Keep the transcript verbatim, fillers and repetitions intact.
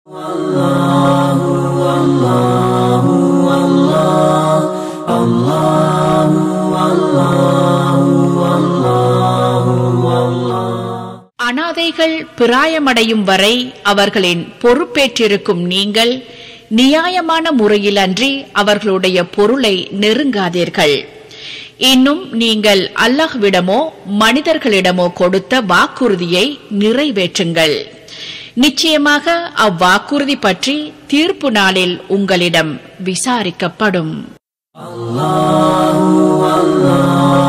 அனாதைகள் பிராயமடையும் வரை அவர்களின் பொறுப்பேற்றிருக்கும் நீங்கள் நியாயமான முறையில் அன்றி அவர்களுடைய பொருளை நெருங்காதீர்கள். இன்னும் நீங்கள் அல்லாஹ்விடமோ மனிதர்களிடமோ கொடுத்த வாக்குறுதியை நிறைவேற்றுங்கள். நிச்சயமாக அவ்வாக்குறுதி பற்றி தீர்ப்பு நாளில் உங்களிடம் விசாரிக்கப்படும். அல்லாஹ் அல்லாஹ்